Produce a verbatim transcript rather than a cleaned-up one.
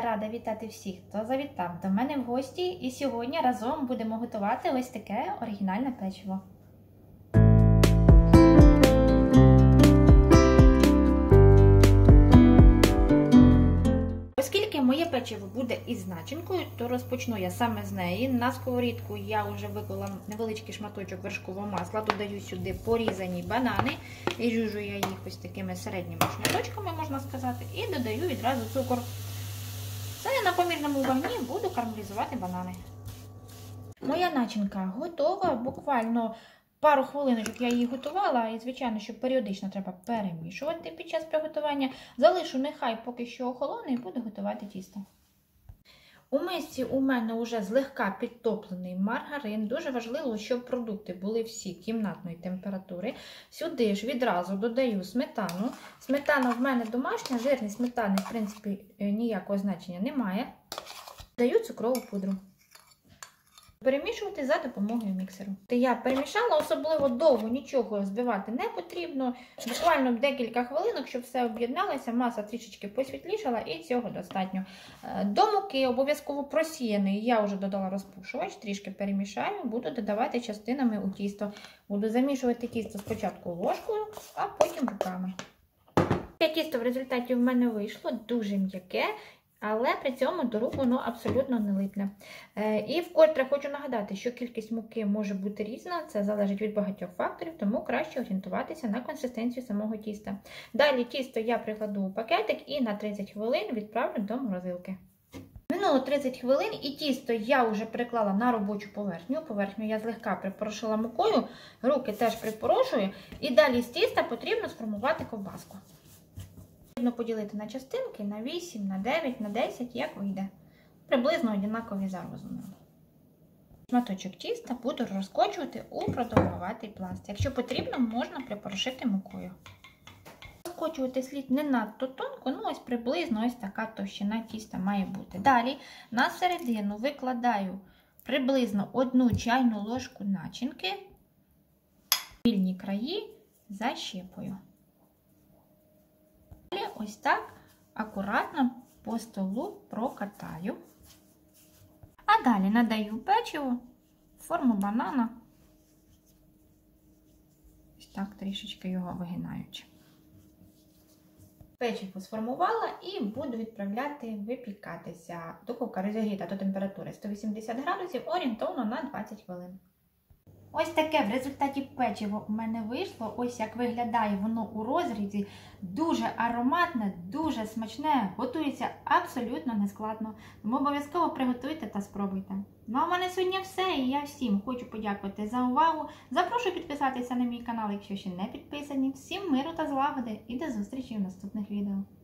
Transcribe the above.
Я рада вітати всіх, хто завітав до мене в гості, і сьогодні разом будемо готувати ось таке оригінальне печиво. Оскільки моє печиво буде із начинкою, то розпочну я саме з неї. На сковорідку я вже виклала невеличкий шматочок вершкового масла, додаю сюди порізані банани, ріжу я їх ось такими середніми шматочками, можна сказати, і додаю відразу цукор. Це на помірному вогні буду карамелізувати банани. Моя начинка готова, буквально пару хвилиночок я її готувала, і, звичайно, що періодично треба перемішувати під час приготування. Залишу нехай поки що охолоне і буду готувати тісто. У мисці у мене вже злегка підтоплений маргарин. Дуже важливо, щоб продукти були всі кімнатної температури. Сюди ж відразу додаю сметану. Сметана в мене домашня, жирність сметани, в принципі, ніякого значення немає. Додаю цукрову пудру. Перемішувати за допомогою міксеру. Я перемішала, особливо довго нічого збивати не потрібно. Буквально декілька хвилинок, щоб все об'єдналося, маса трішечки посвітлішала, і цього достатньо. До муки обов'язково просіяний я вже додала розпушувач, трішки перемішаю, буду додавати частинами у тісто. Буду замішувати тісто спочатку ложкою, а потім руками. Тісто в результаті в мене вийшло дуже м'яке, але при цьому до рук воно абсолютно не липне. І вкотре хочу нагадати, що кількість муки може бути різна, це залежить від багатьох факторів, тому краще орієнтуватися на консистенцію самого тіста. Далі тісто я прикладу у пакетик і на тридцять хвилин відправлю до морозилки. Минуло тридцять хвилин, і тісто я вже приклала на робочу поверхню. Поверхню я злегка припорошила мукою, руки теж припорошую, і далі з тіста потрібно сформувати ковбаску. Потрібно поділити на частинки, на вісім, на дев'ять, на десять, як вийде. Приблизно однакові за розміром. Шматочок тіста буду розкочувати у продовгуватий пласт. Якщо потрібно, можна припорошити мукою. Розкочувати слід не надто тонко, ну ось приблизно ось така товщина тіста має бути. Далі на середину викладаю приблизно одну чайну ложку начинки, вільні краї защіпую. Ось так акуратно по столу прокатаю. А далі надаю печиво в форму банана. Ось так трішечки його вигинаючи. Печиво сформувала і буду відправляти випікатися. Духовка розігріта до температури сто вісімдесят градусів, орієнтовно на двадцять хвилин. Ось таке в результаті печиво у мене вийшло. Ось як виглядає воно у розрізі. Дуже ароматне, дуже смачне, готується абсолютно нескладно. Тому обов'язково приготуйте та спробуйте. Ну а в мене сьогодні все, і я всім хочу подякувати за увагу. Запрошую підписатися на мій канал, якщо ще не підписані. Всім миру та злагоди і до зустрічі в наступних відео.